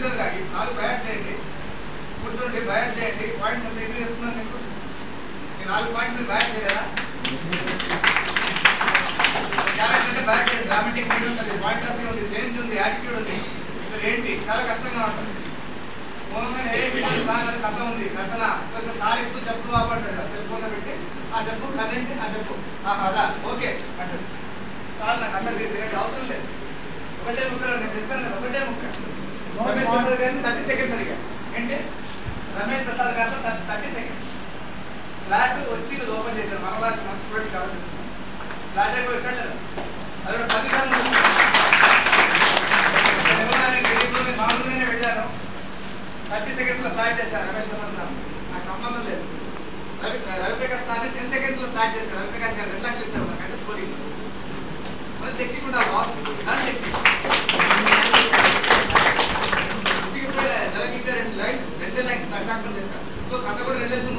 గా ఈ 4 బయాట్ చేయండి, కూర్చోండి, బయాట్ చేయండి. పాయింట్స్ ఎంత ఈజీ చెప్తున్నాను మీకు. ఈ 4 పాయింట్స్ మీరు బయాట్ చేయలేదా? క్యారెక్టర్ అంటే బయాట్ చేయండి. డ్రామాటిక్ మీడ్ ఉంటుంది, పాయింట్ ఆఫ్ వ్యూ ఉంది, చేంజ్ ఉంది, యాటిట్యూడ్ ఉంది. అసలు ఏంటి చాలా కష్టంగా ఉంటుంది. మూలంగానే ఏ వీడియో సార్ అది కథ ఉంది, కథన కొంచెం తారీఫ్తూ చెప్పు బాగుంటాడు కదా, సెల్ ఫోన్లో పెట్టి ఆ చెప్పు కథ ఏంటి, ఆ చెప్పు అదా ఓకే అంటాడు. సార్ నాకు అర్థం తిరిగి అవసరం లేదు, ఒకటే ముక్కలో నేను చెప్పాను కదా, ఒకటే ముక్క. రమేష్ ప్రసాద్ గారిని 30 సెకండ్స్ అడిగా. ఏంటి రమేష్ ప్రసాద్ గారితో 30 సెకండ్స్ ఫ్లాట్ వచ్చి ఓపెన్ చేశాడు. మన భాష మన స్టూడెంట్స్ కాబట్టి ఫ్లాట్ అయిపోయి వచ్చాడు లేదా, అది కూడా 10 సార్లు మామూలుగానే వెళ్ళాను. 30 సెకండ్స్ లో ఫ్లాట్ చేశారు రమేష్ ప్రసాద్ సార్. నాకు సంబంధం లేదు. రవిప్రకాష్ సార్ని 10 సెకండ్స్ లో ఫ్లాట్ చేశారు. రవిప్రకాష్ గారు 2 లక్షలు ఇచ్చారు మనకంటే స్కోరింగ్. మరి టెక్నిక్ ఉండాలి బాస్, దాని టెక్నిక్. జలకిచ్చారు 2 లైన్స్ 2 లైన్స్ చెప్పారు. సో కథ కూడా 2 లైన్స్